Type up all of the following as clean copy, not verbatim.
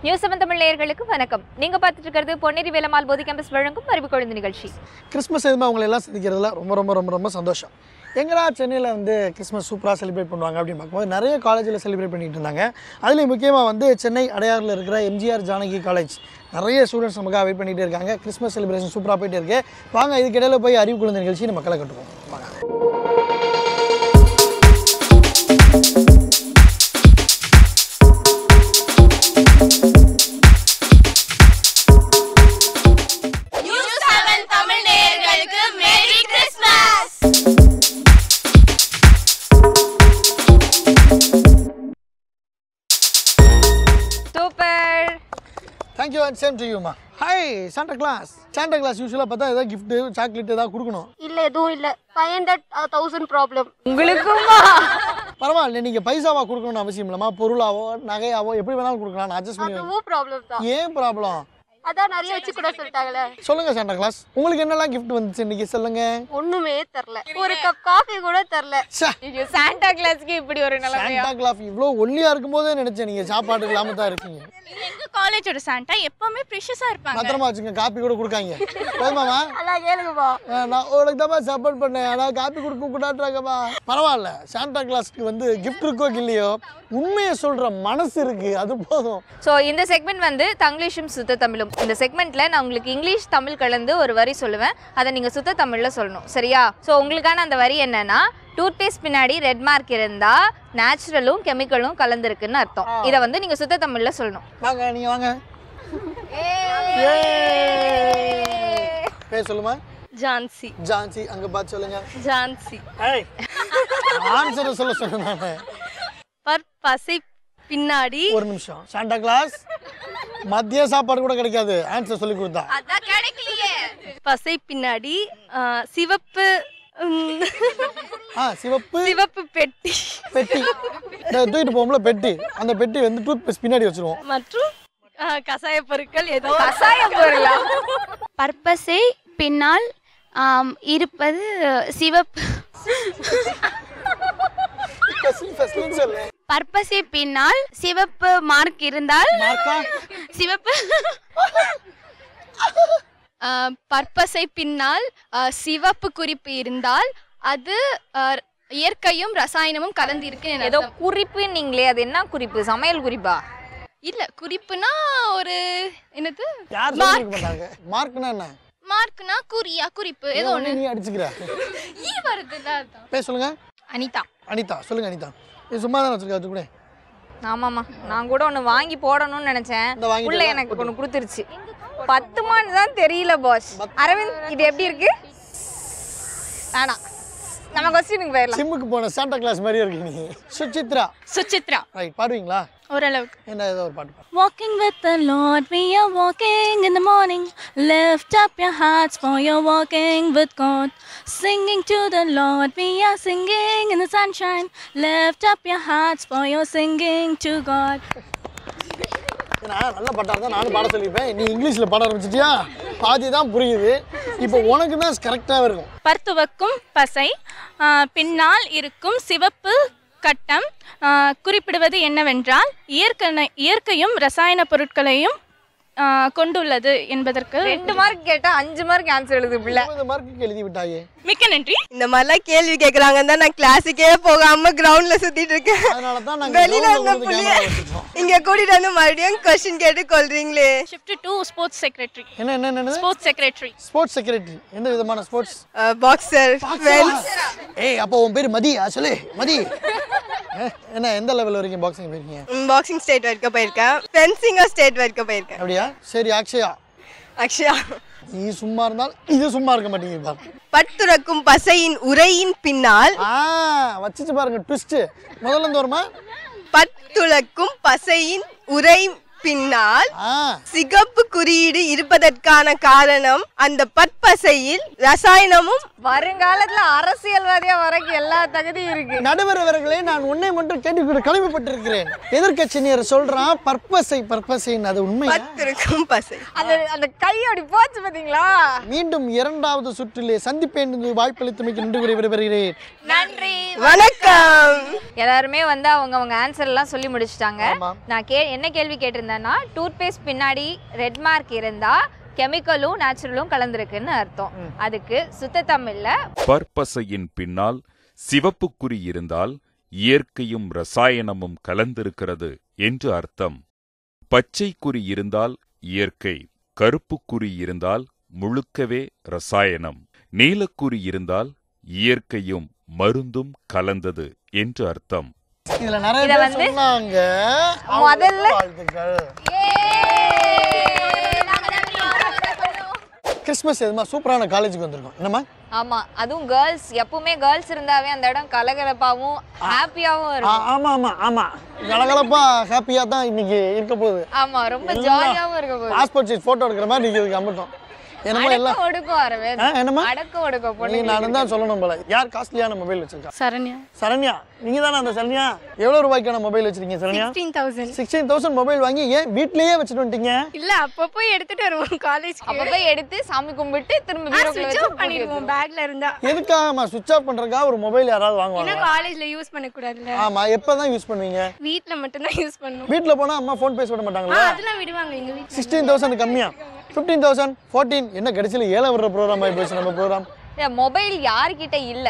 News 7 Tamil நேயர்களுக்கு வணக்கம். நீங்க பார்த்துட்டு இருக்கிறது பொன்னேரி வேலம்மாள் போதி கேம்பஸ் வழங்கும் அறிவு குழந்தை நிகழ்ச்சி. கிறிஸ்மஸ் எதுவுமே அவங்களை எல்லாம் சந்திக்கிறதுல ரொம்ப ரொம்ப ரொம்ப ரொம்ப சந்தோஷம். எங்கடா சென்னையில் வந்து கிறிஸ்மஸ் சூப்பராக செலிப்ரேட் பண்ணுவாங்க அப்படின்னு பார்க்கும்போது நிறைய காலேஜில் செலிப்ரேட் பண்ணிட்டு இருந்தாங்க. அதுலேயும் முக்கியமாக வந்து சென்னை அடையாறில் இருக்கிற எம்ஜிஆர் ஜானகி காலேஜ் நிறைய ஸ்டூடெண்ட்ஸ் நமக்காக வெயிட் பண்ணிகிட்டே இருக்காங்க. கிறிஸ்மஸ் செலிப்ரேஷன் சூப்பராக போயிட்டு இருக்கு. வாங்க இதுக்கிடையில போய் அறிவு குழந்தை நிகழ்ச்சி நம்ம மக்களை கட்டுவோம். வாங்க. Thank you and same to you ma. Hi Santa Claus. Santa Claus usually பார்த்தா ஏதாவது gift சாக்லேட் ஏதாவது கொடுக்கணும். இல்ல எதுவும் இல்ல. 500,000 ப்ராப்ளம். உங்களுக்குமா? பரவாயில்ல, நீங்க பைசாவா கொடுக்கணும்னு அவசியம் இல்லமா. பொருளாவோ நகையாவோ எப்படி வேணாலும் கொடுக்கலாம். நான் அட்ஜஸ்ட் பண்ணுவேன். அதுவும் ப்ராப்ளம் தான். ஏன் ப்ராப்ளம்? அதான் நிறைய வச்சு கூட சொல்லிட்டாங்களே. சொல்லுங்க சாண்டா கிளாஸ், உங்களுக்கு என்னெல்லாம் gift வந்துச்சு இன்னைக்கு சொல்லுங்க. ஒண்ணுமே தரல. ஒரு கப் காபி கூட தரல. ஐயோ, சாண்டா கிளாஸ்க்கு இப்படி ஒரு நிலைமையா? சாண்டா கிளாஸ் இவ்ளோ ஒல்லியா இருக்கும்போதே நினைச்சேன் நீங்க சாப்பாட்டுக்கு இல்லாம தான் இருக்கீங்க. எங்க காலேஜோட சாண்டா எப்பவுமே பிரஷஸா இருப்பாங்க. பத்திரமா வச்சுங்க, காப்பி கூட கொடுக்காங்க. போதுமாமா? அதான் கேளுங்கப்பா. நான் உங்களுக்கு தான் சப்போர்ட் பண்ணேன், ஆனா காப்பி கொடுக்க கூடாதுறாங்கப்பா. பரவாயில்ல, சாண்டா கிளாஸ்க்கு வந்து gift இருக்கோ இல்லையோ உண்மையை சொல்ற மனசு இருக்கு, அது போதும். ஸோ இந்த செக்மெண்ட் வந்து தங்கிலீஷும் சுத்த தமிழும். இந்த செக்மெண்ட்ல நான் உங்களுக்கு இங்கிலீஷ் தமிழ் கலந்து ஒரு வரி சொல்லுவேன், அதை நீங்க சுத்த தமிழ்ல சொல்லணும், சரியா? ஸோ உங்களுக்கான அந்த வரி என்னன்னா, டூத்பேஸ்ட் பின்னாடி ரெட் மார்க் இருந்தா நேச்சுரலும் கெமிக்கலும் கலந்துருக்குன்னு அர்த்தம். இதை வந்து நீங்க சுத்த தமிழ்ல சொல்லணும். வாங்க நீங்க வாங்க. பேர் சொல்லுமா. ஜான்சி. ஜான்சி, அங்க பார்த்து சொல்லுங்க. ஜான்சி. ஏய், ஆன்சர் சொல்ல சொன்னேன் நானு. பற்பசை பின்னாடி. ஒரு நிமிஷம். சாண்டா கிளாஸ் மதிய சாப்பாடு கூட கிடைக்காது ஆன்சர் சொல்லி கொடுத்தா. அதான் கிடைக்கலையே. பசை பின்னாடி சிவப்பு சிவப்பு சிவப்பு பெட்டி. பெட்டி தூக்கிட்டு போகும்போது பெட்டி, அந்த பெட்டி வந்து டூத் பேஸ்ட் பின்னாடி வச்சிருவோம். மற்றும் கசாய பொருட்கள் ஏதோ. கசாய பொருளா? பர்பஸை பின்னால் இருப்பது சிவப்பு. பர்பஸை பின்னால் சிவப்பு மார்க் இருந்தால் சிவப்பு. பர்பஸை பின்னால் சிவப்பு குறிப்பு இருந்தால் அது இயற்கையும் ரசாயனமும் கலந்து இருக்கு. ஏதோ குறிப்பு நீங்களே, அது என்ன குறிப்பு? சமையல் குறிப்பா? இல்ல, குறிப்புனா ஒரு என்னது? யார் சொல்லிருக்க மாட்டாங்க. மார்க்னா என்ன? மார்க்னா குறியா, குறிப்பு ஏதோ ஒண்ணு. நீ அடிச்சுக்கற ஈ வருதுல அதான். பேர் சொல்லுங்க. அனிதா. அனிதா சொல்லுங்க. அனிதா இது சும்மா தான் வச்சிருக்கா கூட. ஆமாம்மா, நான் கூட ஒன்று வாங்கி போடணும்னு நினச்சேன், உள்ள எனக்கு ஒன்று கொடுத்துருச்சு. 10 மான்னு தான் தெரியல பாஸ். அரவிந்த், இது எப்படி இருக்கு? வேணாம், நம்ம கொஸ்டினுக்கு போயிடலாம். சிம்முக்கு போன சாண்டா கிளாஸ் மாதிரியே இருக்கு நீ. சுசித்ரா. சுசித்ரா. ரைட், பாடுவீங்களா? ஓரளவுக்கு. என்ன ஏதோ ஒரு பாட்டு பாடு. Walking with the Lord, we are walking in the morning. Lift up your hearts for you're walking with God. Singing to the Lord, we are singing in the sunshine. Lift up your hearts for you're singing to God. நல்ல பாட்டா இருந்தா நானும் பாட சொல்லிப்பேன். நீ இங்கிலீஷ்ல பாட ஆரம்பிச்சிட்டியா? பாதி தான் புரியுது. இப்போ உனக்கு தான் கரெக்டாக இருக்கும். பர்த்துவக்கும் பசை பின்னால் இருக்கும் சிவப்பு கட்டம் குறிப்பிடுவது என்னவென்றால் இயற்கையும் ரசாயன பொருட்களையும் கொண்டுள்ளது என்பதற்கு. 2 மார்க் கேட்டா 5 மார்க் ஆன்சர் எழுது பிள்ளை. 20 மார்க்குக்கு எழுதி விட்டாயே. மிக்க நன்றி. இந்த மாதிரிலாம் கேள்வி கேட்குறாங்கன்னு தான் நான் கிளாஸுக்கே போகாம கிரவுண்ட்ல சுத்திட்டு இருக்கேன். அதனால தான் நாங்க வெளியில இருந்த புள்ளிய இங்க கூட்டிட்டு வந்து மறுபடியும் क्वेश्चन கேட்டு கொல்றீங்களே. Shift to sports secretary. என்ன ஸ்போர்ட்ஸ் செக்ரட்டரி. Sports secretary. எந்த விதமான ஸ்போர்ட்ஸ்? Boxer, fence. ஏய், அப்போ உன் பேர் மதி. சொல்லு மதி. என்ன எந்த லெவல் வரைக்கும் பாக்ஸிங் போயிருக்கீங்க? பாக்ஸிங் ஸ்டேட் வரைக்கும் போயிருக்கேன். ஃபென்சிங் ஸ்டேட் வரைக்கும் போயிருக்கேன். அப்படியா? சரி அக்ஷயா. நீ சும்மா இருந்தால் இது சும்மா இருக்க மாட்டீங்க பாரு. பட்டுறக்கும் பசையின் உரையின் பின்னால் வச்சிச்சு பாருங்க ட்விஸ்ட். முதல்ல இருந்து வருமா? பட்டுளக்கும் பசையின் உரை பின்னால் சிகப்பு குறியீடு இருப்பதற்கான காரணம் அந்த பற்பசையில் ரசாயனமும். வருங்காலத்துல அரசியல்வாதியா வரக்கு எல்லா தகுதியும் இருக்கு. நடுவர் அவர்களே, நான் உன்னை மட்டும் கேட்டு கடமைப்பட்டிருக்கிறேன். எதிர்க்கட்சியினர் சொல்றான் பற்பசைன்னு, அது உண்மை? பத்திருக்கும் பசை. அந்த கை அப்படி போச்சு பாத்தீங்களா? மீண்டும் 2வது சுற்றிலே சந்திப்பேன் என்று வாய்ப்பளித்தமைக்கு நன்றி விடைபெறுகிறேன். நன்றி, வணக்கம். எல்லாருமே வந்து அவங்க ஆன்சர் எல்லாம் சொல்லி முடிச்சிட்டாங்க. நான் என்ன கேள்வி கேட்டிருந்தேன் என்னன்னா டூத் பேஸ்ட் பின்னாடி ரெட் மார்க் இருந்தா கெமிக்கலும் நேச்சுரலும் கலந்திருக்குன்னு அர்த்தம். அதுக்கு சுத்த தமிழ்ல பற்பசையின் பின்னால் சிவப்பு குறி இருந்தால் இயற்கையும் ரசாயனமும் கலந்திருக்கிறது என்று அர்த்தம். பச்சை குறி இருந்தால் இயற்கை, கருப்பு குறி இருந்தால் முழுக்கவே ரசாயனம், நீலக்குறி இருந்தால் இயற்கையும் மருந்தும் கலந்தது என்று அர்த்தம். இதுல நிறைய பேர் சொன்னாங்க. முதல்ல வாழ்த்துக்கள். கிறிஸ்மஸ் எதுமா சூப்பரான காலேஜுக்கு வந்திருக்கோம். என்னம்மா? ஆமா, அதுவும் கேர்ள்ஸ். எப்பவுமே கேர்ள்ஸ் இருந்தாவே அந்த இடம் கலகலப்பாவும் ஹாப்பியாவும் இருக்கும். ஆமா ஆமா ஆமா, கலகலப்பா ஹாப்பியா தான் இன்னைக்கு இருக்க போகுது. ஆமா, ரொம்ப ஜாலியாவும் இருக்க போகுது. பாஸ்போர்ட் சைஸ் போட்டோ எடுக்கிற மாதிரி நீங்க இதுக்கு அம்பட்டும். என்னமா எல்லாம் ஒடுக்கும் அரவிந்த். என்னமா அடக்க ஒடுக்க நீ நான் தான் சொல்லணும் போல. யார் காஸ்ட்லியான மொபைல் வச்சிருக்கா? சரண்யா. சரண்யா, நீங்க தானே அந்த சரண்யா? எவ்வளவு ரூபாய்க்கான மொபைல் வச்சிருக்கீங்க சரண்யா? 16,000 மொபைல் வாங்கி ஏன் வீட்லயே வச்சுட்டு வந்துட்டீங்க? இல்ல அப்பப்போ எடுத்துட்டு வருவோம் காலேஜ்க்கு. அப்பப்ப எடுத்து சாமி கும்பிட்டு திரும்ப வீட்டுக்குள்ள வச்சு பண்ணிடுவோம் பேக்ல இருந்தா. எதுக்காகமா சுவிட்ச் ஆஃப் பண்றதுக்கா ஒரு மொபைல் யாராவது வாங்குவாங்க? காலேஜ்ல யூஸ் பண்ண கூடாதுல. ஆமா, எப்பதான் யூஸ் பண்ணுவீங்க? வீட்ல மட்டும் தான் யூஸ் பண்ணுவோம். வீட்ல போனா அம்மா ஃபோன் பேச விட மாட்டாங்களா? அதெல்லாம் விடுவாங்க எங்க வீட்ல. 16,000 கம்மியா? 15,000 14 என்ன கடைசியில ஏல வர்ற ப்ரோக்ராம் ஆகி போச்சு நம்ம ப்ரோக்ராம். மொபைல் யார்கிட்ட இல்ல?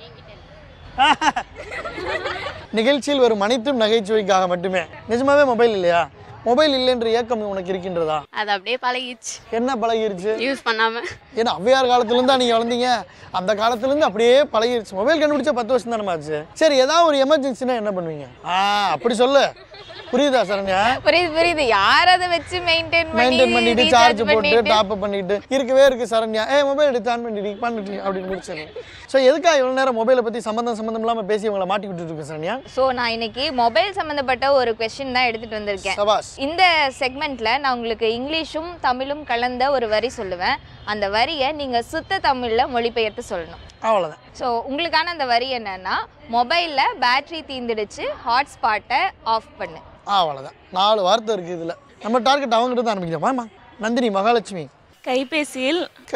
நிகழ்ச்சியில் வரும் அனைத்தும் நகைச்சுவைக்காக மட்டுமே. நிஜமாவே மொபைல் இல்லையா? மொபைல் இல்லைன்ற ஏக்கம் உனக்கு இருக்கின்றதா? அது அப்படியே பழகிடுச்சு. என்ன பழகிருச்சு? யூஸ் பண்ணாம. ஏன்னா ஔவையார் காலத்துல இருந்தா நீங்க வளர்ந்தீங்க, அந்த காலத்துல இருந்து அப்படியே பழகிருச்சு. மொபைல் கண்டுபிடிச்சா 10 வருஷம் தானே ஆச்சு. சரி, ஏதாவது ஒரு எமர்ஜென்சினா என்ன பண்ணுவீங்க? அப்படி சொல்லு. புரியுதா சரண்யா? புரியுது. யார் அதை வச்சு மெயின்டைன் பண்ணிட்டு சார்ஜ் போட்டு டாப் அப் பண்ணிட்டு இருக்கவே இருக்கு சரண்யா. மொபைல் எடுத்து ஆன் பண்ணிட்டு அப்படின்னு முடிச்சிரு. ஸோ எதுக்காக இவ்வளோ நேரம் மொபைலை பற்றி சம்மந்தம் இல்லாமல் பேசி உங்களை மாட்டி விட்டுட்டு இருக்கு சரண்யா? ஸோ நான் இன்னைக்கு மொபைல் சம்மந்தப்பட்ட ஒரு கொஸ்டின் தான் எடுத்துட்டு வந்திருக்கேன். இந்த செக்மெண்ட்ல நான் உங்களுக்கு இங்கிலீஷும் தமிழும் கலந்த ஒரு வரி சொல்லுவேன். அந்த வரியை நீங்க சுத்த தமிழ்ல மொழிபெயர்த்து சொல்லணும். அவ்வளோதான். ஸோ உங்களுக்கான அந்த வரி என்னன்னா, மொபைல்ல பேட்டரி தீந்துடுச்சு, ஹாட்ஸ்பாட்டை ஆஃப் பண்ணு. அவ்வளோதான். 4 வார்த்தை இருக்குது இதில். நம்ம டார்கெட் அவங்ககிட்ட தான் ஆரம்பிக்கலாமா? நந்தினி மகாலட்சுமி. கைபேசியில்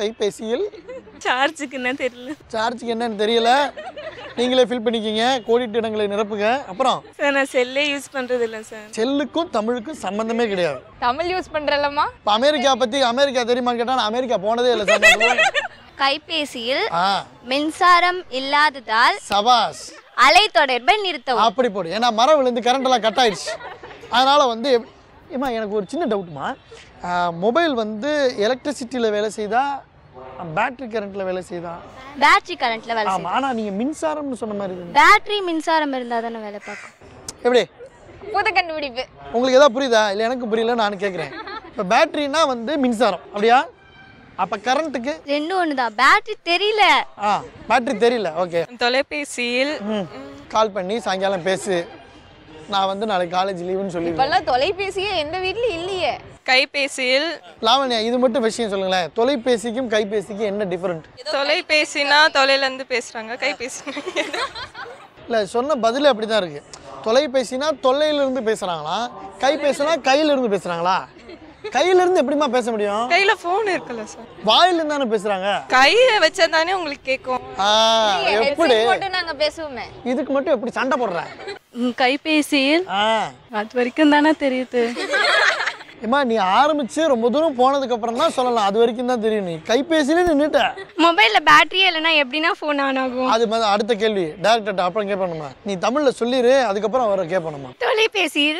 சார்ஜுக்கு என்ன தெரியல. சார்ஜுக்கு என்னன்னு தெரியல. நீங்களே ஃபில் பண்ணிக்கிங்க, கோடிட்டு இடங்களை நிரப்புங்க. அப்புறம் சார் நான் செல்லே யூஸ் பண்றது இல்லை சார். செல்லுக்கும் தமிழுக்கும் சம்பந்தமே கிடையாது. தமிழ் யூஸ் பண்றலமா? இப்போ அமெரிக்கா தெரியுமான்னு கேட்டால் நான் அமெரிக்கா போனதே இல்லை சார். கைபேசியில் மின்சாரம் இல்லாததால் சபாஸ் அலை தொடர்பை நிறுத்தவும். அப்படி போடு. ஏன்னா மரம் விழுந்து கரண்ட் எல்லாம் கட் ஆயிடுச்சு. அதனால வந்து ஏமா எனக்கு ஒரு சின்ன டவுட்மா. மொபைல் வந்து எலக்ட்ரிசிட்டியில் வேலை செய்தா பேட்டரி கரண்ட்ல வேலை செய்தா? பேட்டரி கரண்ட்ல வேலை செய்யும். ஆனா நீங்க மின்சாரம்னு சொன்ன மாதிரி இருக்கு. பேட்டரி மின்சாரம் இருந்தா தானே வேலை பார்க்கும். எப்படி? புது கண்டுபிடிப்பு. உங்களுக்கு ஏதாவது புரியுதா? இல்லை எனக்கு புரியல, நான் கேட்குறேன். இப்போ பேட்டரினா வந்து மின்சாரம் அப்படியா? அப்ப கரண்ட்டுக்கு ரெண்டும் ஒண்ணுதான். பேட்டரி தெரியல. பேட்டரி தெரியல. ஓகே. தொலைபேசியில் கால் பண்ணி சாயங்காலம் பேசு, நான் வந்து நாளைக்கு காலேஜ் லீவுன்னு சொல்லி. இப்பெல்லாம் தொலைபேசியே எந்த வீட்ல இல்லையே. கைபேசியில் லாவண்யா, இது மட்டும் விஷயம் சொல்லுங்களேன். தொலைபேசிக்கும் கைபேசிக்கும் என்ன டிஃபரெண்ட்? தொலைபேசினா தொலைல இருந்து பேசுறாங்க, கைபேசி இல்லை, சொன்ன பதில் அப்படி தான் இருக்கு. தொலைபேசினா தொல்லையிலிருந்து பேசுறாங்களா, கைபேசினா கையில இருந்து பேசுறாங்களா? கையில இருந்து எப்படிமா பேச முடியும்? கையில போன் இருக்குல்ல சார், வாயில இருந்து தானே பேசுறாங்க. கையில வச்சா தானே உங்களுக்கு கேட்கும். எப்படி நாங்க பேசுவோமே, இதுக்கு மட்டும் எப்படி சண்டை போடுற? கைபேசியில் அது வரைக்கும் தானே தெரியுது. ஏமா நீ ஆரம்பிச்சு ரொம்ப தூரம் போனதுக்கு அப்புறம் தான் சொல்லலாம், அது வரைக்கும் தான் தெரியும். நீ கைபேசியில நின்னுட்ட. மொபைல்ல பேட்டரியே இல்லைன்னா எப்படின்னா ஃபோன் ஆன் ஆகும்? அது அடுத்த கேள்வி டைரக்டர் அப்புறம் கேட்பணுமா? நீ தமிழ்ல சொல்லிரு, அதுக்கப்புறம் அவரை கேட்பணுமா? தொலைபேசியில்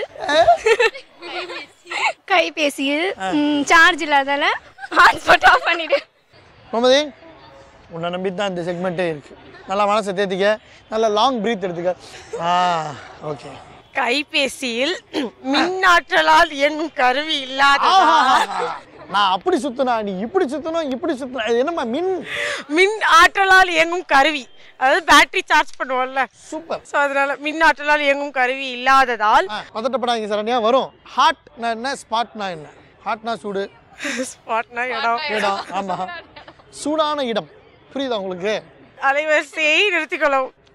கைபேசியில் சார்ஜ் இல்லாதால ஹாட்ஸ்பாட் ஆஃப் பண்ணிடு. முகமதி, உன்னை நம்பி தான் இந்த செக்மெண்ட்டே இருக்கு. நல்லா மனசை தேத்திக்க, நல்லா லாங் பிரீத் எடுத்துக்க. ஓகே. கைபேசியில் மின்னாற்றலால் இயங்கும் கருவி இல்லாத. நான் அப்படி சுத்தினா, நீ இப்படி சுத்தணும், இப்படி சுத்தினா, என்னம்மா மின் ஆற்றலால் இயங்கும் கருவி, அதாவது பேட்டரி சார்ஜ் பண்ணுவோம்ல. சூப்பர். ஸோ அதனால மின் ஆற்றலால் இயங்கும் கருவி இல்லாததால். பதட்டப்படாதீங்க சரண்யா, வரும். ஹாட்னா என்ன, ஸ்பாட்னா என்ன? ஹாட்னா சூடு, ஸ்பாட்னா இடம். ஆமா, சூடான இடம். புரியுதா உங்களுக்கு? அலைவரிசையை நிறுத்திக்கொள்ளவும்.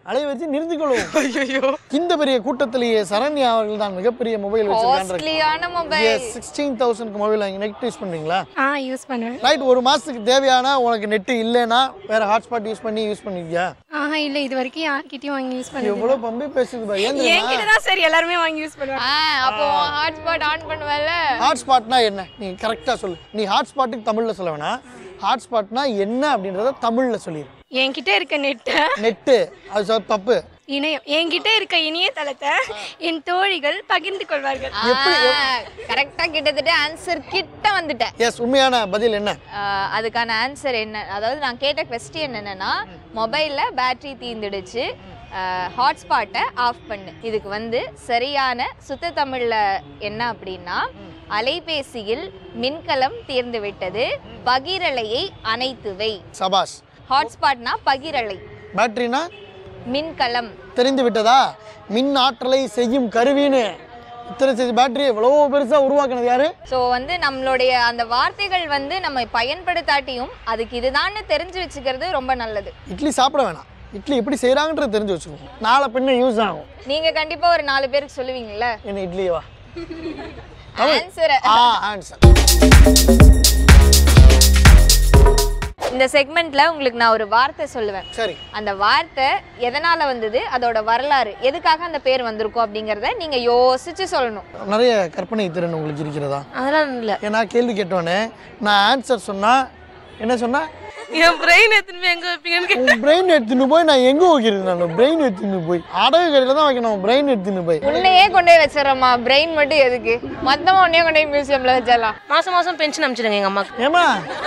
அலைவரிசை நிறுத்திக் கொள்வோம். ஐயோ இந்த பெரிய கூட்டத்திலேயே சரண்யா அவர்கள் தான் மிகப்பெரிய மொபைல் வச்சிருக்காங்க. காஸ்ட்லியான மொபைல் 16,000 மொபைல் வாங்கி நெட் யூஸ் பண்றீங்களா? யூஸ் பண்ணுவேன். ரைட், ஒரு மாசத்துக்கு தேவையான உனக்கு நெட் இல்லைன்னா வேற ஹாட்ஸ்பாட் யூஸ் பண்ணிருக்கியா? இல்ல இது வரைக்கும் யார்கிட்டயும் வாங்கி யூஸ் பண்ணது. எவ்வளவு பம்பி பேசுது பா. ஏன் என்கிட்ட தான் சரி எல்லாரும் வாங்கி யூஸ் பண்ணுவாங்க. அப்போ ஹாட்ஸ்பாட் ஆன் பண்ணுவல. ஹாட்ஸ்பாட்னா என்ன நீ கரெக்டா சொல்லு. நீ ஹாட்ஸ்பாட்டுக்கு தமிழ்ல சொல்ல வேணா, ஹாட்ஸ்பாட்னா என்ன அப்படின்றத தமிழ்ல சொல்லிடு. என்கிட்ட இருக்க நெட்டு அது தப்பு. இணையம் என்கிட்ட இருக்க இணையதளத்தை என் தோழிகள் பகிர்ந்து கொள்வார்கள். கரெக்டா கிட்டத்தட்ட ஆன்சர் கிட்ட வந்துட்டேன். எஸ், உண்மையான பதில் என்ன? அதுக்கான ஆன்சர் என்ன, அதாவது நான் கேட்ட क्वेश्चन என்னன்னா மொபைல்ல பேட்டரி தீந்துடுச்சு, ஹாட்ஸ்பாட்டை ஆஃப் பண்ணு. இதுக்கு வந்து சரியான சுத்த தமிழ்ல என்ன அப்படின்னா அலைபேசியில் மின்கலம் தீர்ந்து விட்டது, பகிரலையை அணைத்து வை. சபாஸ். ஹாட்ஸ்பாட்னா பகிரலை, பேட்டரினா மின்கலம். தெரிந்து விட்டதா? மின் ஆற்றலை செய்யும் கருவின்னு. இத்தனை பேட்டரி எவ்வளோ பெருசா உருவாக்குனது யாரு? ஸோ வந்து நம்மளுடைய அந்த வார்த்தைகள் வந்து நம்ம பயன்படுத்தாட்டியும் அதுக்கு இதுதான்னு தெரிஞ்சு வச்சுக்கிறது ரொம்ப நல்லது. இட்லி சாப்பிட வேணாம், இட்லி எப்படி செய்யறாங்கன்றது தெரிஞ்சு வச்சுக்கோங்க, நாளை பின்ன யூஸ் ஆகும். நீங்க கண்டிப்பா ஒரு 4 பேருக்கு சொல்லுவீங்கல்ல என்ன இட்லியவா? ஆன்சர். ஆன்சர். இந்த செக்மெண்ட்ல உங்களுக்கு நான் ஒரு வார்த்தை சொல்லுவேன். சரி. அந்த வார்த்தை எதனால வந்தது, அதோட வரலாறு, எதுக்காக அந்த பேர் வந்திருக்கும் அப்படிங்கறத நீங்க யோசிச்சு சொல்லணும். நிறைய கற்பனை திறன் உங்களுக்கு இருக்கிறதா? அதெல்லாம் இல்ல. ஏன்னா கேள்வி கேட்டோன்னே நான் ஆன்சர் சொன்னா என்ன சொன்னா, என் பிரெயின் எடுத்துன்னு போய் எங்க வைப்பீங்கன்னு உன் பிரெயின் எடுத்துன்னு போய் நான் எங்க வைக்கிறது? நான் பிரெயின் எடுத்துன்னு போய் அடகு கடையில தான் வைக்கணும். பிரெயின் எடுத்துன்னு போய் உன்னையே கொண்டு போய் வச்சிடறோமா, பிரெயின் மட்டும் எதுக்கு? மொத்தமா உன்னையே கொண்டு போய் மியூசியம்ல வச்சிடலாம். மாசம் பென்ஷன் அனுப்பிச்சிடுங்க எங்க அம்மாக்கு. ஏமா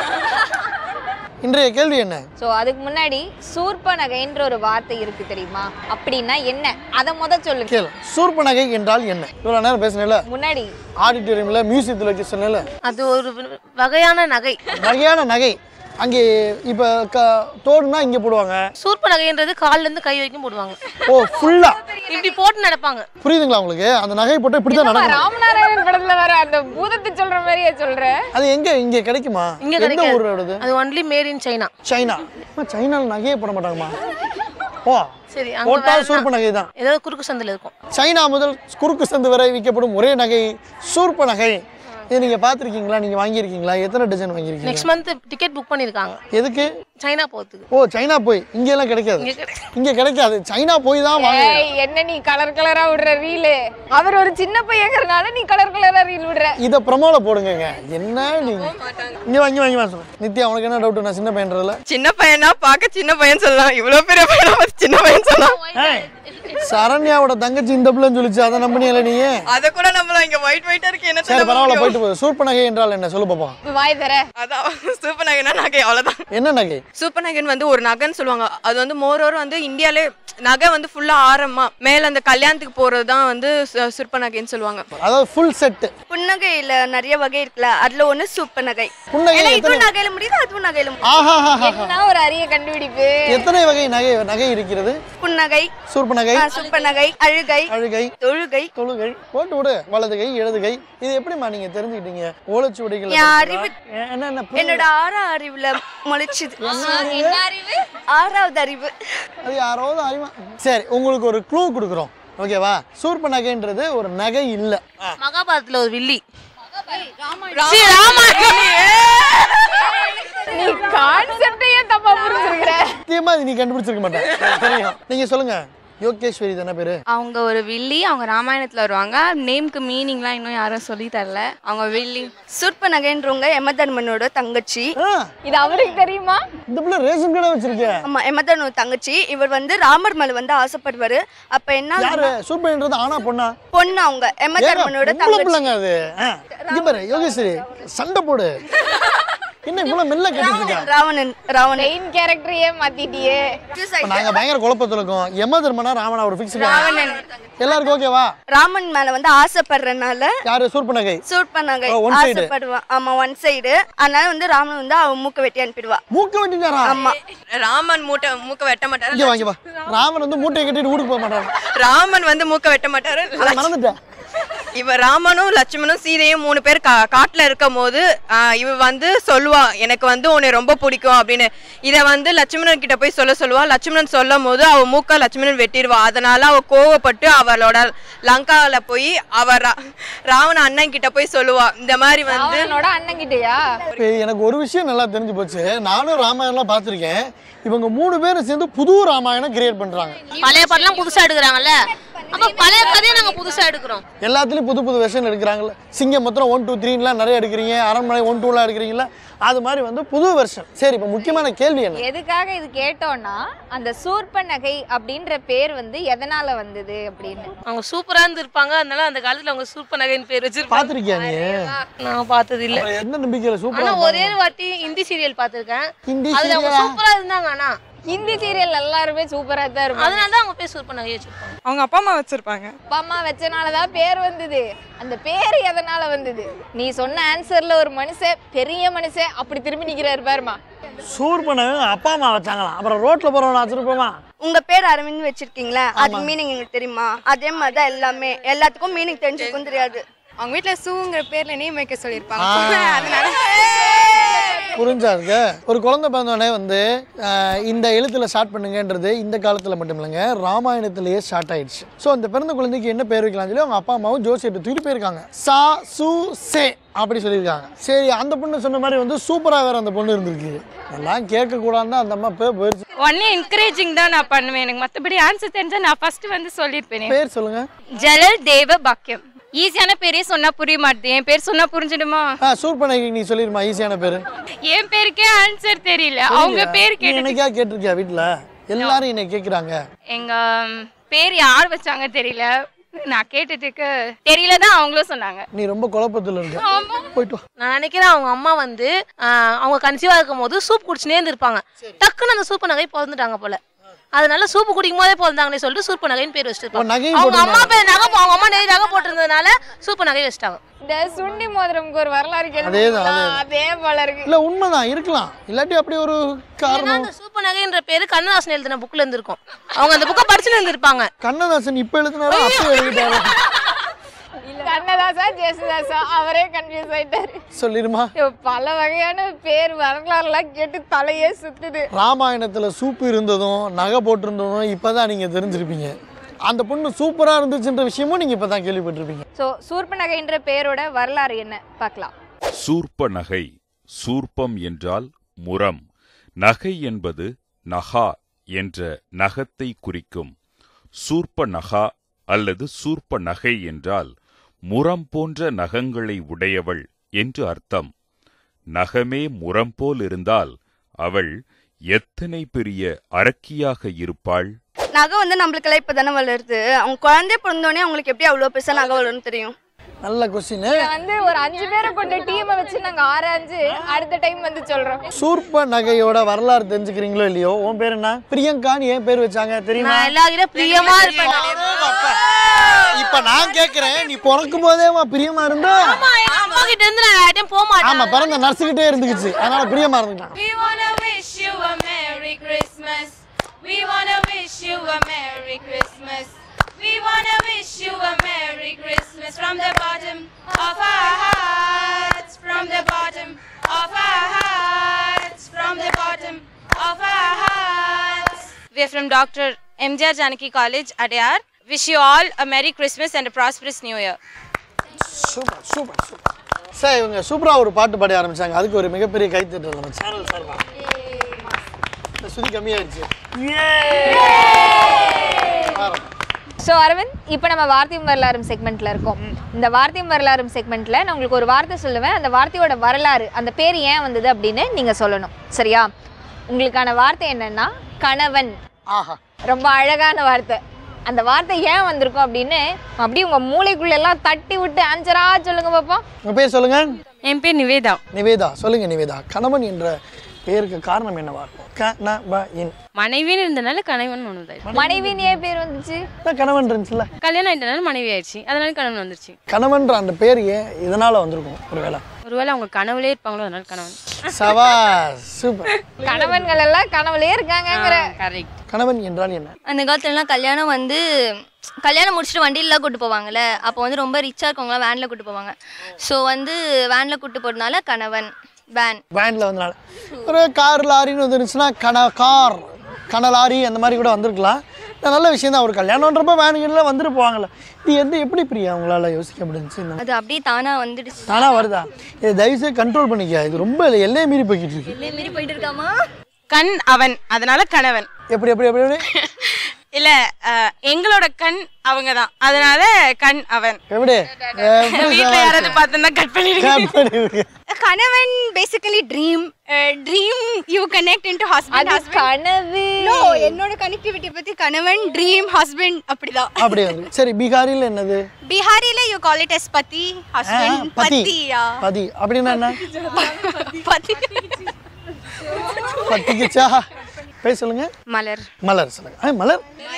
இன்றைய கேள்வி என்ன? ஸோ அதுக்கு முன்னாடி சூர்பனகைன்ற ஒரு வார்த்தை இருக்கு தெரியுமா, அப்படின்னா என்ன, அதை முதல் சொல்லுங்க. கேளு. சூர்பனகை என்றால் என்ன? இவ்வளவு நேரம் பேசினேல, முன்னாடி ஆடிட்டோரியம்ல மியூசியத்தில் வச்சு சொன்னேல, அது ஒரு வகையான நகை. வகையான நகை. அங்கே இப்போ தோடுனா இங்கே போடுவாங்க. சூர்ப நகைன்றது கால்ல இருந்து கை வரைக்கும் போடுவாங்க. ஓ, ஃபுல்லா இப்படி போட்டு நடப்பாங்க. புரியுதுங்களா உங்களுக்கு? அந்த நகை போட்டு இப்படி தான் நடக்கும். ராமநாராயணன் படத்துல வர அந்த பூதத்தை சொல்ற மாதிரியே சொல்ற. அது எங்க இங்க கிடைக்குமா? இங்க எந்த கிடைக்காது. ஊரோடது? அது only made in China. China. சைனால நகையே போட மாட்டாங்கம்மா. ஓ, சரி, போட்டால் சூர்ப நகை தான். ஏதாவது குறுக்கு சந்தில இருக்கும். சைனா முதல் குறுக்கு சந்து வரை விற்கப்படும் ஒரே நகை சூர்ப நகை. இது நீங்க பாத்திருக்கீங்களா? நீங்க வாங்கியிருக்கீங்களா? எத்தனை டஜன் வாங்கியிருக்கீங்க? நெக்ஸ்ட் மந்த் டிக்கெட் புக் பண்ணிருக்காங்க. எதுக்கு? சைனா போறதுக்கு. ஓ, சைனா போய் இங்க எல்லாம் கிடைக்காது. இங்க கிடைக்காது, சைனா போய் தான் வாங்க. என்ன நீ கலர் கலரா விடுற ரீல்? அவர் ஒரு சின்ன பையங்கிறனால நீ கலர் கலரா ரீல் விடுற. இத ப்ரோமோல போடுங்க. என்ன நீங்க இங்க வாங்கி சொல்லுங்க. நித்யா, உனக்கு என்ன டவுட்? நான் சின்ன பையன்றதுல சின்ன பையனா பாக்க சின்ன பையன் சொல்லலாம், இவ்வளவு பெரிய பையனா சின்ன பையன் சொல்லலாம். சரண்யாவோட தங்கச்சி இந்த பிள்ளைன்னு சொல்லிச்சு, அதை நம்பினியல நீ? அத கூட நம்மள இங்க ஒயிட் ஒயிட்டா இருக்கு. என்ன சரி, பரவாயில்ல, போயிட்டு போகுது. சூர்ப நகை என்றால் என்ன சொல்லு பாப்பா. வாய் தர. அதான் சூப்பர் நகைனா நகை, அவ்வளவுதான். என்ன நகை? சூப்பர் நகைன்னு வந்து ஒரு நகைன்னு சொல்லுவாங்க. அது வந்து மோரோவர் வந்து இந்தியாலே நகை வந்து ஃபுல்லா ஆரமா மேல அந்த கல்யாணத்துக்கு போறதுதான் வந்து சூப்பர் நகைன்னு சொல்லுவாங்க. அதாவது ஃபுல் செட். புன்னகையில நிறைய வகை இருக்குல்ல, அதுல ஒண்ணு சூப்பர் நகை. புன்னகை இதுவும் நகையில முடியுது, அதுவும் நகையில முடியுது. ஆஹா, என்ன ஒரு அரிய கண்டுபிடிப்பு. எத்தனை வகை நகை இருக்கிறது? புன்னகை, சூர்ப நகை, சூப்பர் நகை, அழுகை, தொழுகை. போட்டு விடு. வலது கை, இடது கை. இது எப்படிமா நீங்க தெரிஞ்சுக்கிட்டீங்க? ஓலைச்சுவடிகள் என்னோட 6ஆம் அறிவுல முளைச்சுது. என்ன அறிவு? 6வது அறிவு. அது யாராவது அறிவா? சரி, உங்களுக்கு ஒரு க்ளூ கொடுக்குறோம், ஓகேவா? சூர்ப நகைன்றது ஒரு நகை இல்ல. மகாபாரதத்துல ஒரு வில்லி. நீ கான்செப்டையே தப்பா புரிஞ்சிருக்கிற. சத்தியமா நீ கண்டுபிடிச்சிருக்க மாட்டேன், தெரியும். நீங்க சொல்லுங்க. யோகேஸ்வரி தானே பேரு? அவங்க ஒரு வில்லி. அவங்க ராமாயணத்துல வருவாங்க. நேம்க்கு மீனிங்லாம் இன்னும் யாரும் சொல்லி தரல. அவங்க வில்லி. சூர்ப நகைன்றவங்க யமதர்மனோட தங்கச்சி. இது அவருக்கு தெரியுமா? இந்த பிள்ளை ரேஷன் கடை வச்சிருக்க. ஆமா, யமதர்மனோட தங்கச்சி. இவர் வந்து ராமர் மேல வந்து ஆசைப்படுவாரு. அப்ப என்ன? யாரு சூர்பன்றது? ஆனா பொண்ணா? பொண்ணு. அவங்க யமதர்மனோட தங்கச்சி. பிள்ளைங்க அது. இங்க பாரு யோகேஸ்வரி, சண்டை போடு. என்ன இவ்வளவு மெல்ல கேட்டுட்டு இருக்க? ராவணன் மெயின் கேரக்டரையே மாத்திட்டியே. நாங்க பயங்கர குழப்பத்துல இருக்கோம். யமதர்மனா ராவணா ஒரு ஃபிக்ஸ் எல்லாருக்கும் ஓகேவா? ராமன் மேல வந்து ஆசைப்படுறனால யாரு? சூர்ப நகை. சூர்ப நகை ஆசைப்படுவான். ஆமா, ஒன் சைடு. அதனால வந்து ராமன் வந்து அவன் மூக்க வெட்டி அனுப்பிடுவா. மூக்க வெட்டிட்டாரா? ஆமா, ராமன் மூக்க வெட்ட மாட்டாரு. இங்க வாங்க வா. ராமன் வந்து மூட்டையை கட்டிட்டு ஊருக்கு போக மாட்டாரு. ராமன் வந்து மூக்க வெட்ட மாட்டாரு. மறந்துட்டேன். இவ ராமனும் லட்சுமணும் சீதையும் 3 பேர் காட்டுல இருக்கும் போது இவ வந்து சொல்லுவா எனக்கு வந்து உன்னை ரொம்ப பிடிக்கும் அப்படின்னு. இதை வந்து லட்சுமணன் கிட்ட போய் சொல்லுவா. லட்சுமணன் சொல்லும் போது அவ மூக்க லட்சுமணன் வெட்டிடுவா. அதனால அவ கோவப்பட்டு அவளோட லங்காவில போய் அவ ராவண அண்ணன் கிட்ட போய் சொல்லுவா. இந்த மாதிரி வந்து அண்ணன் கிட்டயா? எனக்கு ஒரு விஷயம் நல்லா தெரிஞ்சு போச்சு. நானும் ராமாயணம்லாம் பார்த்துருக்கேன். இவங்க 3 பேரும் சேர்ந்து புது ராமாயணம் கிரியேட் பண்றாங்க. பழைய பாட்டெல்லாம் புதுசா எடுக்கிறாங்கல்ல, அப்ப பழைய கதையை நாங்க புதுசா எடுக்கிறோம். எல்லாத்துலயும் புது புது வெர்ஷன் எடுக்கிறாங்கல்ல. சிங்கம் மொத்தம் 1 2 3லாம் நிறைய எடுக்கிறீங்க, அரண்மனை 1 2லாம் எடுக்கிறீங்களா, அது மாதிரி வந்து புது வெர்ஷன். சரி, இப்போ முக்கியமான கேள்வி என்ன? எதுக்காக இது கேட்டோம்னா, அந்த சூர்பனகை அப்படின்ற பேர் வந்து எதனால வந்தது அப்படின்னு. அவங்க சூப்பரா இருந்திருப்பாங்க, அதனால அந்த காலத்துல அவங்க சூர்பனகைன்னு பேர் வச்சிருப்பாங்க. பாத்திருக்கியா நீ? நான் பார்த்தது இல்ல. என்ன நம்பிக்கையில சூப்பரா? ஆனா ஒரே ஒரு வாட்டி ஹிந்தி சீரியல் பார்த்திருக்கேன். ஹிந்தி அதுல அவங்க சூப்பரா இருந்தாங்க. ஆனா ஹிந்தி சீரியல் எல்லாருமே சூப்பரா தான் இருக்கும். அதனால தான் அவங்க பேர் சூர்பனகை வச்சிருப்பாங்க. அவங்க அப்பா அம்மா வச்சிருப்பாங்க. அப்பா அம்மா வச்சனாலதான் பேர் வந்தது. அந்த பேர் எதனால வந்தது? நீ சொன்ன ஆன்சர்ல ஒரு மனுஷன், பெரிய மனுஷன் அப்படி திரும்பி நிக்கிறாரு பாருமா. சூர்பனகை அப்பா அம்மா வச்சாங்களா? அப்புறம் ரோட்ல போறவன வச்சிருப்போமா? உங்க பேர் அரவிந்த் வச்சிருக்கீங்களா, அது மீனிங் எங்களுக்கு தெரியுமா? அதே மாதிரி தான் எல்லாமே, எல்லாத்துக்கும் மீனிங் தெரிஞ்சிருக்கும் தெரியாது. அவங்க வீட்டில் சூங்கிற பேரில் நேம் வைக்க சொல்லியிருப்பாங்க. அதனால புரிஞ்சாருங்க. ஒரு குழந்தை பிறந்தோடனே வந்து இந்த எழுத்துல ஸ்டார்ட் பண்ணுங்கன்றது இந்த காலத்தில் மட்டும் இல்லைங்க, ராமாயணத்திலேயே ஸ்டார்ட் ஆயிடுச்சு. ஸோ அந்த பிறந்த குழந்தைக்கு என்ன பேர் வைக்கலாம்னு சொல்லி அவங்க அப்பா அம்மாவும் ஜோசியத்தை தூக்கிட்டு போயிருக்காங்க. சா சு சே அப்படி சொல்லியிருக்காங்க. சரி, அந்த பொண்ணு சொன்ன மாதிரி வந்து சூப்பராக வேற அந்த பொண்ணு இருந்திருக்கு. எல்லாம் கேட்கக்கூடாதுன்னு அந்த அம்மா பேர் போயிடுச்சு. ஒன்னே என்கரேஜிங் தான் நான் பண்ணுவேன். எனக்கு மற்றபடி ஆன்சர் தெரிஞ்சா நான் ஃபர்ஸ்ட் வந்து சொல்லியிருப்பேன். பேர் சொல்லுங்க. ஜலல் தேவ பாக்கியம். ஈஸியான பேரே சொன்னா புரிய மாட்டேது. என் பேர் சொன்னா புரிஞ்சிடுமா? சூர்பனகை நீ சொல்லிருமா ஈஸியான பேரு? என் பேருக்கே ஆன்சர் தெரியல. அவங்க பேர் எனக்கா கேட்டிருக்கியா? வீட்டுல எல்லாரும் என்ன கேக்குறாங்க. எங்க பேர் யார் வச்சாங்க தெரியல. நான் கேட்டதுக்கு தெரியல தான் அவங்களும் சொன்னாங்க. நீ ரொம்ப குழப்பத்துல இருக்க. போயிட்டு வா. நான் நினைக்கிறேன் அவங்க அம்மா வந்து அவங்க கன்சீவா இருக்கும் போது சூப் குடிச்சுனே இருந்திருப்பாங்க. டக்குன்னு அந்த சூர்பனகை பிறந்துட்டாங்க போல. அதனால சூப்பு குடிக்கும் போதே பிறந்தாங்கன்னு சொல்லிட்டு சூர்பனகைன்னு பேர் வச்சிருப்பாங்க. அவங்க அம்மா பேர் நகை, அவங்க அம்மா நிறைய நகை போட்டிருந்ததுனால சூர்பனகை வச்சிட்டாங்க. இந்த சுண்டி மோதிரம்க்கு ஒரு வரலாறு அதே போல இருக்கு. இல்ல உண்மைதான் இருக்கலாம், இல்லாட்டி அப்படி ஒரு காரணம். அந்த சூர்பனகைன்ற பேரு கண்ணதாசன் எழுதின புக்ல இருந்திருக்கும். அவங்க அந்த புக்கை படிச்சுட்டு இருந்திருப்பாங்க. கண்ணதாசன் இப்ப எழுதினாரா அப்ப எழுதிட்டாரா? கண்ணதாசா ஜேசுதாசா அவரே கன்ஃபியூஸ் ஆயிட்டாரு. சொல்லிருமா? பல வகையான பேர் வரலாறுலாம் கேட்டு தலையே சுத்துது. ராமாயணத்துல சூப்பு இருந்ததும் நகை போட்டிருந்ததும் இப்பதான் நீங்க தெரிஞ்சிருப்பீங்க. அந்த பொண்ணு சூப்பரா இருந்துச்சுன்ற விஷயமும் நீங்க இப்பதான் கேள்விப்பட்டிருப்பீங்க. சோ சூர்பனகைன்ற பேரோட வரலாறு என்ன பார்க்கலாம். சூர்பனகை. சூர்ப்பம் என்றால் முரம். நகை என்பது நகா என்ற நகத்தை குறிக்கும். சூர்பநகா அல்லது சூர்பநகை என்றால் முரம் போன்ற நகங்களை உடையவள் என்று அர்த்தம். நகமே முரம் போல் இருந்தால் அவள் எத்தனை பெரிய அரக்கியாக இருப்பாள். நகை வந்து நம்மளுக்கெல்லாம் இப்பதானே வளருது. அவங்க குழந்தை பிறந்தோடனே அவங்களுக்கு எப்படி அவ்வளோ பெருசா நகை வளரும்னு தெரியும். நல்ல கொஸ்டின். வந்து ஒரு 5 பேரை கொண்ட டீமை வச்சு நாங்க ஆராய்ஞ்சு அடுத்த டைம் வந்து சொல்றோம். சூர்பனகையோட வரலாறு தெரிஞ்சுக்கிறீங்களோ இல்லையோ? உன் பேர் என்ன? பிரியங்கான்னு ஏன் பேர் வச்சாங்க தெரியுமா? எல்லாரும் பிரியமா இருப்பேன். இப்ப நான் கேக்குறேன், நீ பிறக்கும் போதே பிரியமா இருந்தா? அம்மா கிட்ட இருந்து நான் யார்ட்டையும் போக மாட்டேன். ஆமா, பிறந்த நர்ஸுகிட்டே இருந்துச்சு, அதனால பிரியமா இருந்துட்டான். We wanna wish you a Merry Christmas. We wanna wish you a Merry Christmas. We wanna wish you a Merry Christmas from the bottom of our hearts, from the bottom of our hearts, from the bottom of our hearts. We are from Dr. MGR Janaki College, Adyar. Wish you all a Merry Christmas and a prosperous New Year. Super super super. Sir, இவங்க சூப்பரா ஒரு பாட்டு பாடி ஆரம்பிச்சாங்க. அதுக்கு ஒரு மிகப்பெரிய கைத்தட்டல் நம்ம சேனல் சார்பா. சுதி கம்மியாயிடுச்சு. ஸோ அரவிந்த், இப்போ நம்ம வார்த்தையும் வரலாறும் செக்மெண்ட்டில் இருக்கோம். இந்த வார்த்தையும் வரலாறும் செக்மெண்ட்டில் நான் உங்களுக்கு ஒரு வார்த்தை சொல்லுவேன். அந்த வார்த்தையோட வரலாறு, அந்த பேர் ஏன் வந்தது அப்படின்னு நீங்கள் சொல்லணும். சரியா? உங்களுக்கான வார்த்தை என்னன்னா கணவன். ஆஹா, ரொம்ப அழகான வார்த்தை. அந்த வார்த்தை ஏன் வந்திருக்கும் அப்படின்னு அப்படியே உங்கள் மூளைக்குள்ளெல்லாம் தட்டி விட்டு ஆன்சரா சொல்லுங்க பார்ப்போம். உங்கள் பேர் சொல்லுங்க. என் பேர் நிவேதா. நிவேதா, சொல்லுங்க நிவேதா. கணவன் என்ற பேருக்கு காரணம் என்னவா இருக்கும்? கணவன் மனைவின்னு இருந்தனால கணவன் ஒன்று. மனைவின்னு ஏன் பேர் வந்துச்சு? கணவன் இருந்துச்சுல்ல, கல்யாணம் ஆயிட்டனால மனைவி ஆயிடுச்சு, அதனால கணவன் வந்துருச்சு. கணவன்ற அந்த பேர் ஏன் இதனால வந்திருக்கும்? ஒருவேளை அவங்க கனவுலே இருப்பாங்களோ, அதனால கணவன். சபாஷ் சூப்பர். கணவன்கள் எல்லாம் கனவுலயே இருக்காங்கங்கிற. கரெக்ட். கணவன் என்றால் என்ன? அந்த காலத்துலலாம் கல்யாணம் முடிச்சுட்டு வண்டியிலாம் கூட்டு போவாங்கல்ல, அப்போ வந்து ரொம்ப ரிச்சாக இருக்கவங்களாம் வேனில் கூட்டு போவாங்க. ஸோ வந்து வேனில் கூட்டு போகிறதுனால கணவன். வேனில் வந்தனால. ஒரு கார் லாரின்னு வந்துருந்துச்சுன்னா கார் லாரி அந்த மாதிரி கூட வந்திருக்கலாம். நல்ல விஷயம் தான். ஒரு கல்யாணம்ன்றப்ப வேனுங்கள்லாம் வந்துட்டு போவாங்கல்ல. இது வந்து எப்படி பிரியா அவங்களால யோசிக்க முடிஞ்சுச்சு? அது அப்படியே தானாக வந்துடுச்சு. தானாக வருதா? இதை தயவுசெய்து கண்ட்ரோல் பண்ணிக்க. இது ரொம்ப எல்லையை மீறி போய்கிட்டு இருக்கு. எல்லையை மீறி போயிட்டு இருக்காமா? கண் அவன், அதனால கணவன். எப்படி எப்படி எப்படி இல்ல எங்களோட கண் அவங்க தான், அதனால கண் அவன். எப்படி வீட்ல யாராவது பார்த்தா கட் பண்ணிடுங்க. கணவன் basically dream you connect into husband. கனவு. நோ, என்னோட கனெக்டிவிட்டி பத்தி கணவன் ட்ரீம் ஹஸ்பண்ட் அப்படிதான். அப்படி வந்து சரி. பீகாரில என்னது? பீகாரில யூ கால் இட் as பதி ஹஸ்பண்ட். பதியா? பதி அப்படின்னா என்ன? பதி பத்திக்குச்சா? பேச சொல்லுங்க. மலர். மலர் சொல்லுங்க. மலர்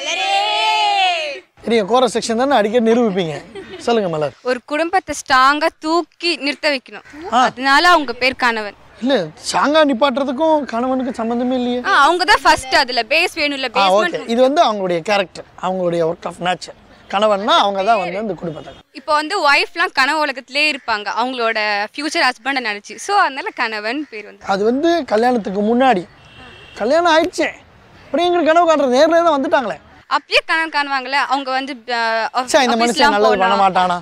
நீங்க கோர செக்ஷன் தானே அடிக்கடி நிரூபிப்பீங்க. சொல்லுங்க மலர். ஒரு குடும்பத்தை ஸ்ட்ராங்கா தூக்கி நிறுத்த வைக்கணும், அதனால அவங்க பேர் கணவன். இல்ல சாங்கா நிப்பாட்டுறதுக்கும் கணவனுக்கு சம்பந்தமே இல்லையே. அவங்க தான் ஃபர்ஸ்ட், அதுல பேஸ் வேணும் இல்ல பேஸ்மென்ட். இது வந்து அவங்களுடைய கேரக்டர், அவங்களுடைய ஒர்க் ஆஃப் நேச்சர். கணவன்னா அவங்க தான் வந்து அந்த குடும்பத்தை. இப்போ வந்து ஒய்ஃப்லாம் கனவு உலகத்திலே இருப்பாங்க அவங்களோட ஃபியூச்சர் ஹஸ்பண்டை நினைச்சு. ஸோ அதனால கணவன் பேர் வந்து. அது வந்து கல்யாணத்துக்கு முன்னாடி. கல்யாணம் ஆயிடுச்சு அப்புறம் எங்களுக்கு கனவு காண்றது நேர்ல தான் வந்துட்டாங்களே. அப்படியே கனவு காணுவாங்களே அவங்க வந்து. இந்த மனுஷன் நல்லது பண்ண மாட்டானா,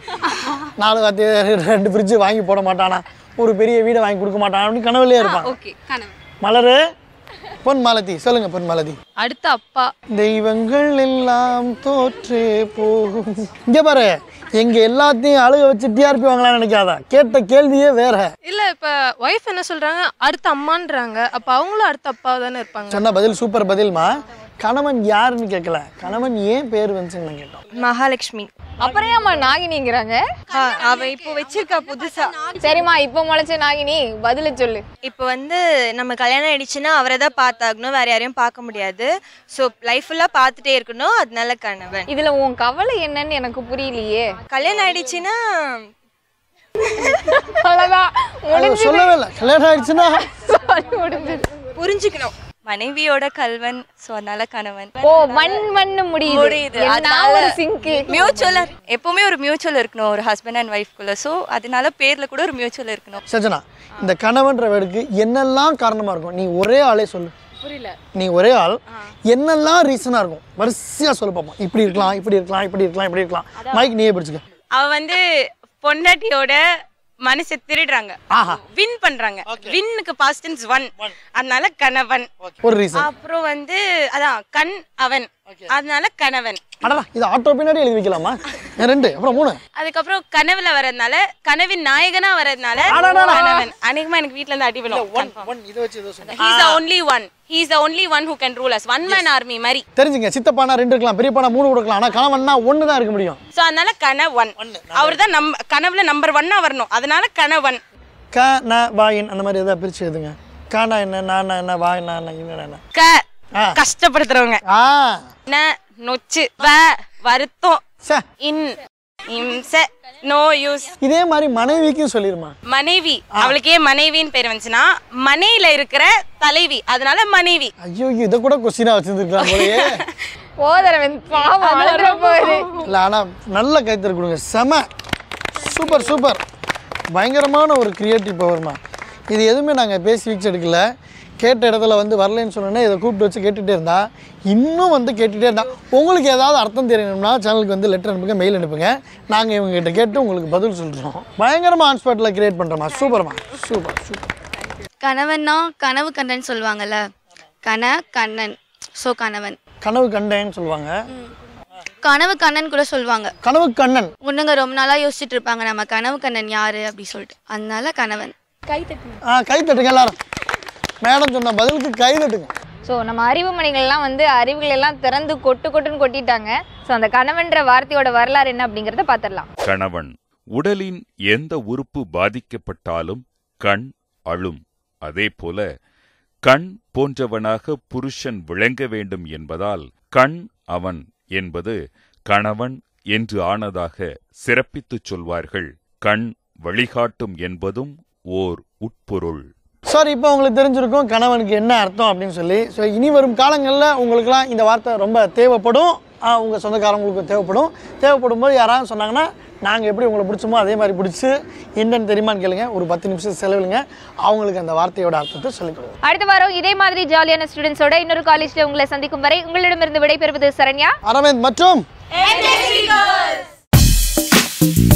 2 ஃப்ரிட்ஜ் வாங்கி போட மாட்டானா, ஒரு பெரிய வீடை வாங்கி கொடுக்க மாட்டானா அப்படின்னு கனவுலயே இருப்பான். ஓகே கனவு. மலரு. பொன் மாலதி சொல்லுங்க. பொன் மாலதி. அடுத்த அப்பா. தெய்வங்கள் எல்லாம் தோற்றே போகும். இங்க பாரு, எங்க எல்லாத்தையும் அழுக வச்சு டிஆர்பி வாங்கலாம்னு நினைக்காதா? கேட்ட கேள்வியே வேற. இல்ல இப்ப ஒய்ஃப் என்ன சொல்றாங்க, அடுத்த அம்மான்றாங்க. அப்ப அவங்களும் அடுத்த அப்பா தானே இருப்பாங்க. சொன்ன பதில் சூப்பர் பதில்மா. கணவன் யாருன்னு கேட்கல, கணவன் ஏன் பேர் வந்துச்சுன்னு கேட்டோம். மகாலட்சுமி. அப்புறம் ஏமா நாகினிங்கிறாங்க? அவ இப்போ வச்சிருக்கா புதுசா. சரிம்மா, இப்போ முளைச்ச நாகினி பதில சொல்லு. இப்போ வந்து நம்ம கல்யாணம் ஆயிடுச்சுன்னா அவரை தான் பார்த்தாகணும், வேற யாரையும் பார்க்க முடியாது. ஸோ லைஃப் ஃபுல்லாக பார்த்துட்டே இருக்கணும், அதனால கணவன். இதுல உன் கவலை என்னன்னு எனக்கு புரியலையே. கல்யாணம் ஆயிடுச்சுன்னா சொல்லவே இல்லை. கல்யாணம் ஆயிடுச்சுன்னா புரிஞ்சுக்கணும். மனைவியோட கல்வன், ஸோ அதனால கணவன். ஓ, மண் முடியுது. ஒரு சிங்க் மியூச்சுவல், எப்பவுமே ஒரு மியூச்சுவல் இருக்கணும் ஒரு ஹஸ்பண்ட் அண்ட் ஒய்ஃப்குள்ள. ஸோ அதனால பேர்ல கூட ஒரு மியூச்சுவல் இருக்கணும். சஜனா, இந்த கணவன்ற வேர்டுக்கு என்னெல்லாம் காரணமா இருக்கும்? நீ ஒரே ஆளே சொல்லு. புரியல. நீ ஒரே ஆள், என்னெல்லாம் ரீசனா இருக்கும் வரிசையா சொல்லு பாப்போம். இப்படி இருக்கலாம், இப்படி இருக்கலாம், இப்படி இருக்கலாம், இப்படி இருக்கலாம். மைக் நீயே பிடிச்சுக்க. அவ வந்து பொண்டாட்டியோட மனசை திருடுறாங்க, வின் பண்றாங்க. வின்னுக்கு பாஸ்ட் டென்ஸ் 1, அதனால கணவன் ஒரு ரீசன். அப்புறம் வந்து அதான் கண் அவன், அதனால கணவன். அடடா, இது ஆட்டோ பின்னாடி எழுதி வைக்கலாமா? 2 அப்புறம் 3. அதுக்கப்புறம் கனவுல வரதுனால, கனவின் நாயகனா வரதுனால கணவன். அநேகமா எனக்கு வீட்ல இருந்து அடி விழும். இத வச்சு ஏதோ சொன்னா. He is the only one. He is the only one who can rule us. One man army மாதிரி. தெரிஞ்சுங்க, சித்தப்பானா 2 இருக்கலாம், பெரியப்பானா 3 கொடுக்கலாம், ஆனா கணவன்னா 1 தான் இருக்க முடியும். சோ அதனால கணவன். அவர்தான் கனவுல நம்பர் 1 வரணும், அதனால கணவன். கணவன் அந்த மாதிரி ஏதாவது பிரிச்சு எழுதுங்க. கானா என்ன, நானா என்ன, வாய்னா என்ன. கஷ்டப்படுத்துறவங்க. நொச்சு, வருத்தம், நோ யூஸ். இதே மாதிரி மனைவிக்கும் சொல்லிருமா? மனைவி, அவளுக்கு ஏன் மனைவின்னு பேர் வந்துச்சுன்னா மனையில இருக்கிற தலைவி, அதனால மனைவி. ஐயோ, இத கூட கொஸ்டினா வச்சிருந்திருக்கலாம் போலயே. ஓதரவன் பாவம் அழுற போகுது. இல்ல, ஆனா நல்ல கைத்தறி கொடுங்க. செம சூப்பர் சூப்பர். பயங்கரமான ஒரு கிரியேட்டிவ் பவர்மா. இது எதுவுமே நாங்கள் பேசி வீக்ஸ் எடுக்கல. கேட்ட இடத்துல வந்து வரலன்னு சொன்னோன்னே இதை கூப்பிட்டு வச்சு கேட்டுகிட்டே இருந்தா இன்னும் வந்து கேட்டுகிட்டே இருந்தா. உங்களுக்கு ஏதாவது அர்த்தம் தெரியணும்னா சேனலுக்கு வந்து லெட்டர் அனுப்புங்க, மெயில் அனுப்புங்க. நாங்கள் இவங்ககிட்ட கேட்டு உங்களுக்கு பதில் சொல்கிறோம். பயங்கரமாக ஆன் ஸ்பாட்டில் கிரியேட் பண்ணுறோமா. சூப்பர்மா, சூப்பர் சூப்பர். கணவன்னா கனவு கண்டன்னு சொல்லுவாங்கல்ல, கண்ணன். ஸோ கணவன். கனவு கண்டேன்னு சொல்லுவாங்க, கனவு கண்ணன் கூட சொல்லுவாங்க. கனவு கண்ணன் ஒண்ணுங்க ரொம்ப நாளா யோசிச்சுட்டு இருப்பாங்க, நம்ம கனவு கண்ணன் யாரு அப்படி சொல்லிட்டு. அதனால கணவன். கை தட்டுங்க எல்லாரும். மேடம் சொன்ன பதிலுக்கு கை தட்டுங்க. ஸோ நம்ம அறிவுமணிகள்லாம் வந்து அறிவுகள் எல்லாம் திறந்து கொட்டுன்னு கொட்டிட்டாங்க. ஸோ அந்த கணவன்ற வார்த்தையோட வரலாறு என்ன அப்படிங்கிறத பார்த்துடலாம். கணவன் உடலின் எந்த உறுப்பு பாதிக்கப்பட்டாலும் கண் அழும். அதேபோல கண் போன்றவனாக புருஷன் விளங்க வேண்டும் என்பதால் கண் அவன் என்பது கணவன் என்று ஆனதாக சிறப்பித்துச் சொல்வார்கள். கண் வழிகாட்டும் என்பதும் ஓர் உட்பொருள். சார் இப்போ உங்களுக்கு தெரிஞ்சிருக்கும் கணவனுக்கு என்ன அர்த்தம் அப்படின்னு சொல்லி. ஸோ இனி வரும் காலங்களில் உங்களுக்குலாம் இந்த வார்த்தை ரொம்ப தேவைப்படும். உங்கள் சொந்தக்காரங்களுக்கு தேவைப்படும் போது யாராவது சொன்னாங்கன்னா நாங்கள் எப்படி உங்களை பிடிச்சோமோ அதே மாதிரி பிடிச்சி என்னன்னு தெரியுமான்னு கேளுங்க. ஒரு 10 நிமிஷம் செலவிலுங்க, அவங்களுக்கு அந்த வார்த்தையோட அர்த்தத்தை சொல்லிக் கொடுங்க. அடுத்த வாரம் இதே மாதிரி ஜாலியான ஸ்டூடெண்ட்ஸோட இன்னொரு காலேஜில் உங்களை சந்திக்கும் வரை உங்களிடமிருந்து விடைபெறுவது சரண்யா, அரவிந்த் மற்றும்